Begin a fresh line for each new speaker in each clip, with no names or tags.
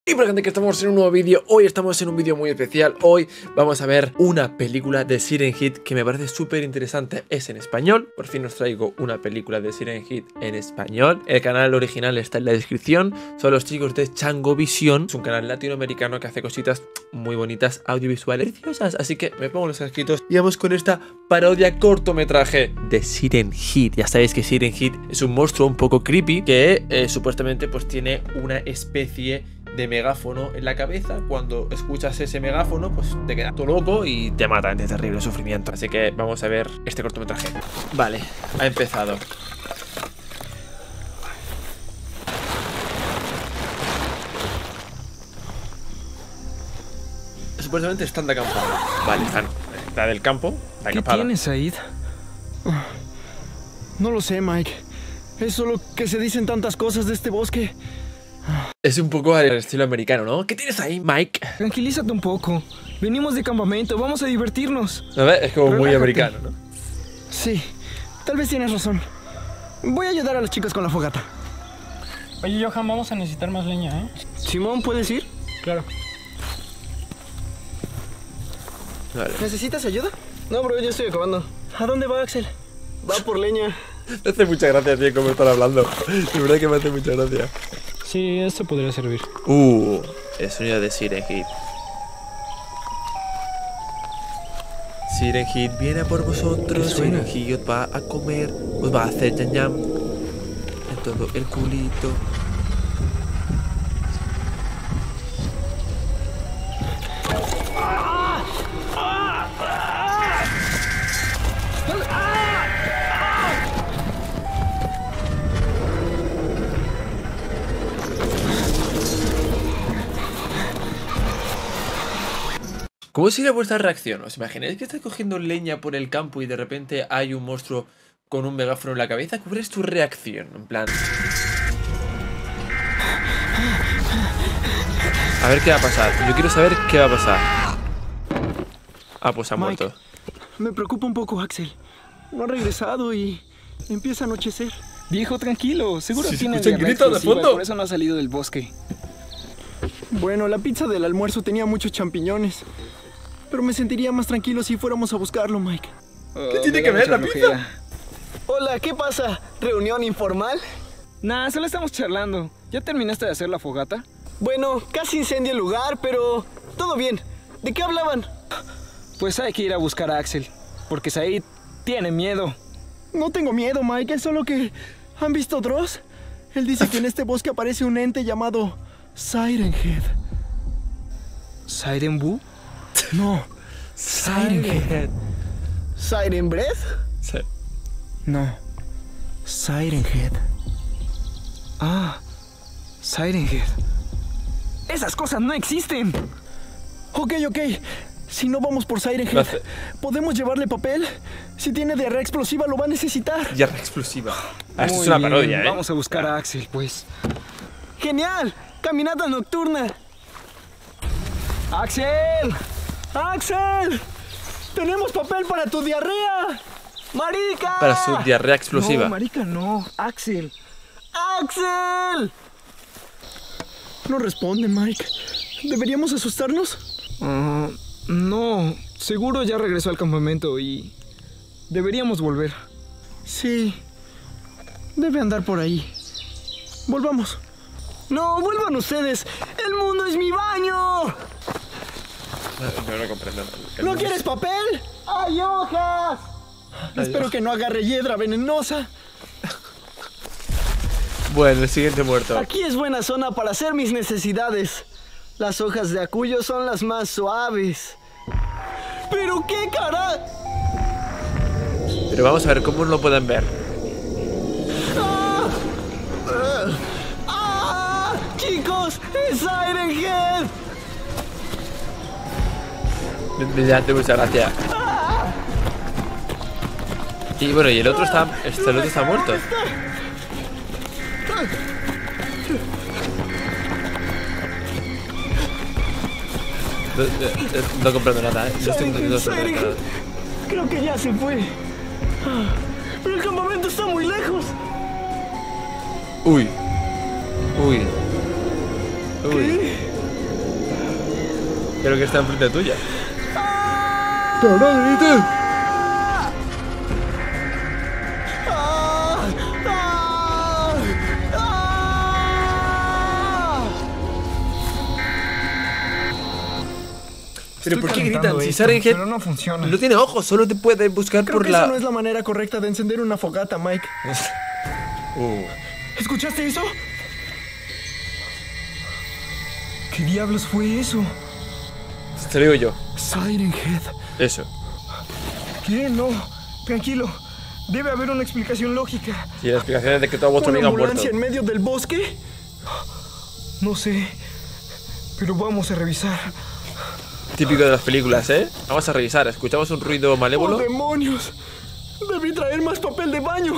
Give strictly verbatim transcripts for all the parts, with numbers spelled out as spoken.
Y por gente que estamos en un nuevo vídeo. Hoy estamos en un vídeo muy especial. Hoy vamos a ver una película de Siren Head que me parece súper interesante. Es en español. Por fin os traigo una película de Siren Head en español. El canal original está en la descripción. Son los chicos de Chango Visión. Es un canal latinoamericano que hace cositas muy bonitas, audiovisuales, preciosas. Así que me pongo los casquitos y vamos con esta parodia cortometraje de Siren Head. Ya sabéis que Siren Head es un monstruo un poco creepy que eh, supuestamente pues tiene una especie de megáfono en la cabeza. Cuando escuchas ese megáfono pues te quedas todo loco y te mata de terrible sufrimiento. Así que vamos a ver este cortometraje. Vale, ha empezado. Supuestamente están de acampada. Vale, están la del campo, la acampada.
¿Qué tienes, Said?
No lo sé, Mike. Es solo que se dicen tantas cosas de este bosque.
Es un poco al estilo americano, ¿no? ¿Qué tienes ahí, Mike?
Tranquilízate un poco. Venimos de campamento, vamos a divertirnos.
A ver, es como
Relájate.
muy americano, ¿no?
Sí, tal vez tienes razón. Voy a ayudar a las chicas con la fogata.
Oye, Johan, vamos a necesitar más leña, ¿eh?
Simón, ¿puedes ir?
Claro.
Vale.
¿Necesitas ayuda? No, bro, yo estoy acabando. ¿A dónde va, Axel? Va por leña.
Me hace mucha gracia, tío, cómo están hablando. De verdad que me hace mucha gracia.
Sí, esto podría servir.
Uh, el sonido de Siren Head. Siren Head viene a por vosotros. Siren Head os va a comer. Os va a hacer ñam ñam en todo el culito. ¿Cómo sería vuestra reacción? ¿Os imagináis que estáis cogiendo leña por el campo y de repente hay un monstruo con un megáfono en la cabeza? ¿Cuál es tu reacción? En plan... A ver qué va a pasar. Yo quiero saber qué va a pasar. Ah, pues ha
Mike,
muerto.
Me preocupa un poco, Axel. No ha regresado y empieza a anochecer.
Viejo, tranquilo. Seguro
Sí, se
tiene
escuchan
diarrea
gritos de
explosiva,
fondo.
por eso no ha salido del bosque.
Bueno, la pizza del almuerzo tenía muchos champiñones. Pero me sentiría más tranquilo si fuéramos a buscarlo, Mike.
¿Qué
tiene que ver la pizza?
Hola, ¿qué pasa? ¿Reunión informal?
Nah, solo estamos charlando. ¿Ya terminaste de hacer la fogata?
Bueno, casi incendio el lugar, pero todo bien. ¿De qué hablaban?
Pues hay que ir a buscar a Axel, porque Said tiene miedo.
No tengo miedo, Mike. Es solo que... ¿Han visto Dross? Él dice que en este bosque aparece un ente llamado Siren Head.
¿Siren Boo?
No, Siren Head. ¿Siren Breath?
Sí.
No, Siren Head.
Ah, Siren Head. ¡Esas cosas no existen!
Ok, ok. Si no vamos por Siren
Lo
Head,
hace-
¿podemos llevarle papel? Si tiene diarrea explosiva, lo va a necesitar.
Guerra explosiva. Ah, esto
Muy
es una
bien,
parodia, ¿eh?
Vamos a buscar a Axel, pues.
¡Genial! ¡Caminata nocturna!
¡Axel!
¡Axel! ¡Tenemos papel para tu diarrea! ¡Marica!
Para su diarrea explosiva.
No, marica, no. Axel.
¡Axel! No responde, Mike. ¿Deberíamos asustarnos?
Ah, no, seguro ya regresó al campamento y deberíamos volver.
Sí. Debe andar por ahí. Volvamos. No, vuelvan ustedes. ¡El mundo es mi baño!
No, no lo comprendo.
¿No quieres papel? ¡Hay hojas! Espero que no agarre hiedra venenosa.
Bueno, el siguiente muerto.
Aquí es buena zona para hacer mis necesidades. Las hojas de acuyo son las más suaves. ¿Pero qué cara?
Pero vamos a ver cómo lo pueden ver.
¡Ah! ¡Ah! ¡Ah! ¡Chicos! ¡Es Siren Head!
Me me hace mucha gracia. Y bueno, y el otro está. Este, el otro está muerto. No, no, no comprendo nada, ¿eh? No estoy entendiendo absolutamente nada.
Creo que ya se fue. Ah, pero el campamento está muy lejos.
Uy. Uy. Uy. Creo que está enfrente tuya. Pero
Estoy
¿por qué
calentando
gritan? Si
esto,
Siren Head
pero no funciona.
no tiene ojos, solo te puede buscar
Creo
por
que
la...
esa no es la manera correcta de encender una fogata, Mike.
Uh.
¿Escuchaste eso? ¿Qué diablos fue eso?
Te lo digo yo.
Siren Head.
Eso.
¿Qué? No. Tranquilo. Debe haber una explicación lógica.
Y la explicación es de que toda vuestra
¿Una
amiga ha muerto.
ambulancia en medio del bosque? No sé. Pero vamos a revisar.
Típico de las películas, ¿eh? Vamos a revisar. ¿Escuchamos un ruido
¡Oh,
malévolo?
demonios! Debí traer más papel de baño.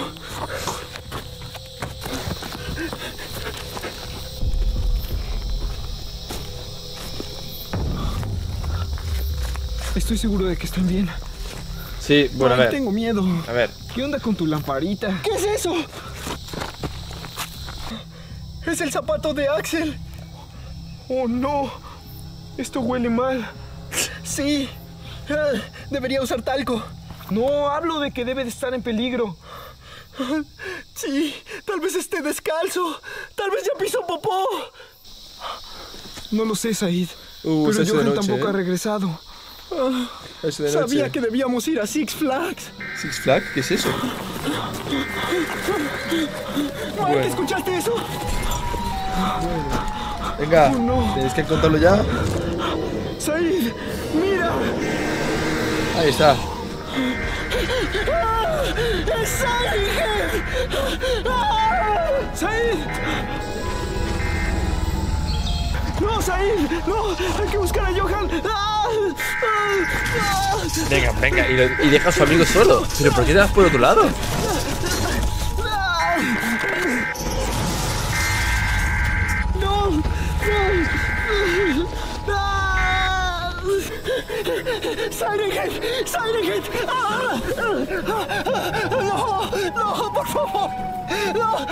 Estoy seguro de que están bien.
Sí, bueno, a
Ay,
ver.
tengo miedo.
A ver.
¿Qué onda con tu lamparita?
¿Qué es eso? Es el zapato de Axel. Oh, no. Esto huele mal. Sí. Ah, debería usar talco.
No, hablo de que debe de estar en peligro.
Sí, tal vez esté descalzo. Tal vez ya pisó popó.
No lo sé, Said.
Uh,
pero
se hace de
Johan
noche,
tampoco
¿eh?
ha regresado.
Ah,
Eso de
sabía
noche.
que debíamos ir a Six Flags.
¿Six Flags? ¿Qué es eso?
Mike,
Bueno.
¿escuchaste eso?
Venga,
Oh, no.
tenéis que contarlo ya.
Said, mira.
Ahí está.
¡Ah! ¡Es Siren Head! ¡Ah! ¡Said! ¡No, Said! ¡No! ¡Hay que buscar a Johan! ¡Ah! ¡Ah! ¡Ah!
Venga, venga. Y, lo- y deja a su amigo solo. ¿Pero por qué te vas por otro lado?
¡Ah! ¡No! ¡No! ¡Ah! ¡Siren Head! ¡Siren Head! ¡Ah! ¡No! ¡No! ¡Por favor! ¡No!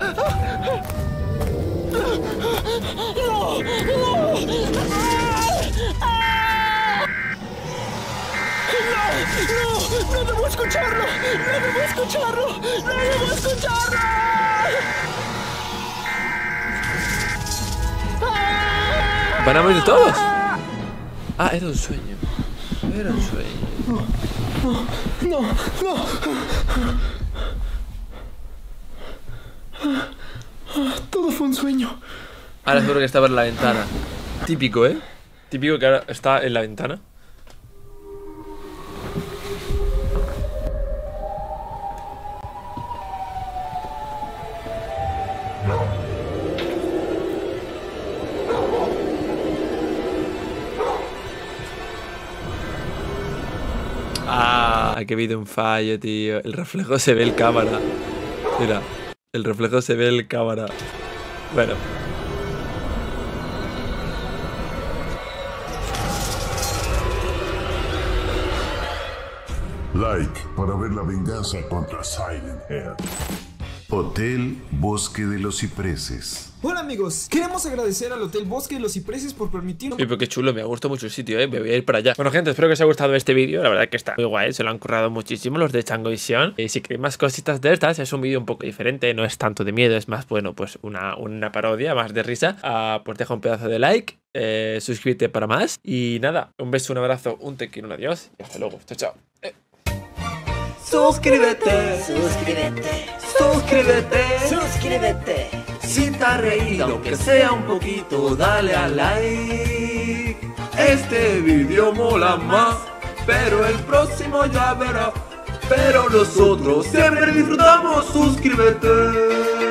¡No! ¡No! ¡No! ¡No debo escucharlo! ¡No debo escucharlo! ¡No debo escucharlo!
¿Van a morir todos? Ah, era un sueño. Era un sueño.
¡No! ¡No! Todo fue un sueño.
Ahora seguro que estaba en la ventana. Típico, ¿eh? Típico que ahora está en la ventana. Ah, aquí ha habido un fallo, tío. El reflejo se ve en cámara. Mira, el reflejo se ve en cámara. Bueno.
Like para ver la venganza contra Siren Head. Hotel Bosque de los Cipreses.
Hola amigos, queremos agradecer al Hotel Bosque de los Cipreses por permitirnos...
Uy, pero qué chulo, me ha gustado mucho el sitio, eh. Me voy a ir para allá. Bueno, gente, espero que os haya gustado este vídeo. La verdad que está muy guay, se lo han currado muchísimo los de Changovisión. Y si queréis más cositas de estas, es un vídeo un poco diferente. No es tanto de miedo, es más, bueno, pues una, una parodia, más de risa. Ah, pues deja un pedazo de like, eh, suscríbete para más. Y nada, un beso, un abrazo, un te quiero, un adiós. Y hasta luego. Chao, chao. Eh. Suscríbete,
Suscríbete,
suscríbete.
suscríbete.
Si te has reído, aunque sea un poquito, dale a like. Este vídeo mola más, pero el próximo ya verás. Pero nosotros siempre disfrutamos, suscríbete.